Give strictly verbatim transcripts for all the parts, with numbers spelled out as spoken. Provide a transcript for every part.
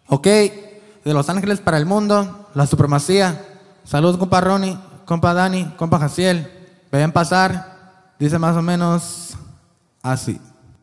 Ok, de Los Ángeles para el mundo, la supremacía. Saludos, compa Ronnie, compa Dani, compa Jaciel. Ven pasar, dice más o menos así.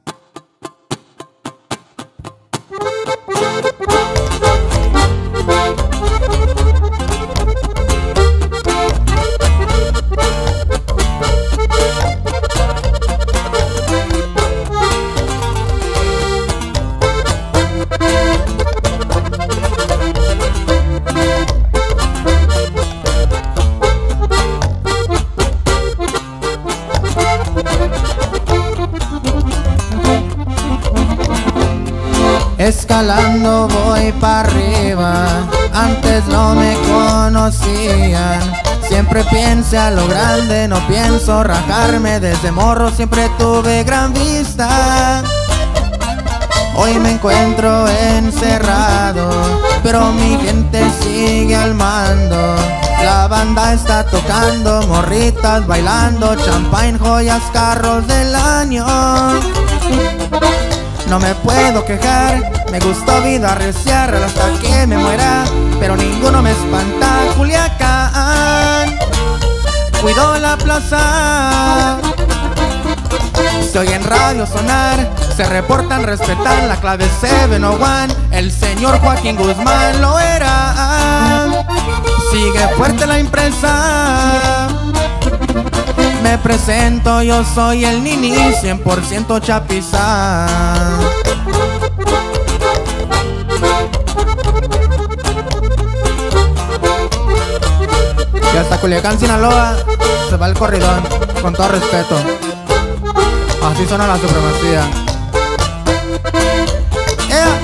Escalando voy para arriba, antes no me conocían. Siempre piense a lo grande, no pienso rajarme. Desde morro siempre tuve gran vista. Hoy me encuentro encerrado, pero mi gente sigue al mando. La banda está tocando, morritas bailando, champagne, joyas, carros del año. No me puedo quejar, me gustó vida arreciar hasta que me muera, pero ninguno me espanta. Culiacán, cuido la plaza. Se oye en radio sonar, se reportan, respetan, la clave siete oh uno. El señor Joaquín Guzmán lo era. Sigue fuerte la impresa. Me presento, yo soy el Nini, cien por ciento chapiza. Y hasta Culiacán, Sinaloa, se va el corridón, con todo respeto. Así suena la supremacía. ¡Ea!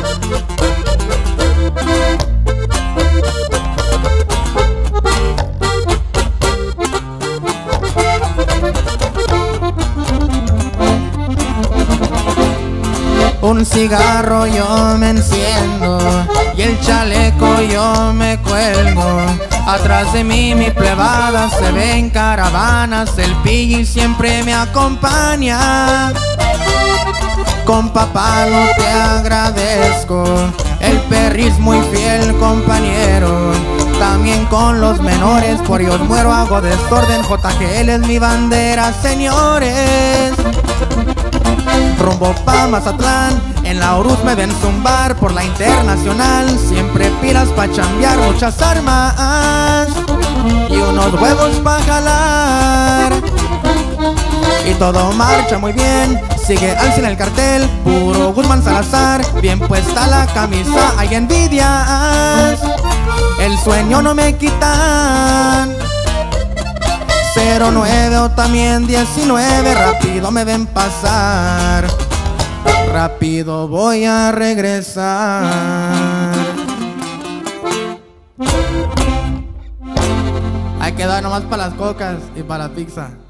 Un cigarro yo me enciendo y el chaleco yo me cuelgo. Atrás de mí mi plebada se ven caravanas, el pilli siempre me acompaña. Con papá no te agradezco, el perris muy fiel compañero. También con los menores, por ellos muero, hago desorden. J G L es mi bandera, señores. Rumbo pa' Mazatlán, en la Urus me ven zumbar. Por la internacional, siempre pilas pa' chambear, muchas armas y unos huevos pa' jalar. Y todo marcha muy bien, sigue al cien el cartel, puro Guzmán Salazar. Bien puesta la camisa, hay envidias, el sueño no me quitan. Cero nueve o también diecinueve, rápido me ven pasar, rápido voy a regresar. Hay que dar nomás para las cocas y para la pizza.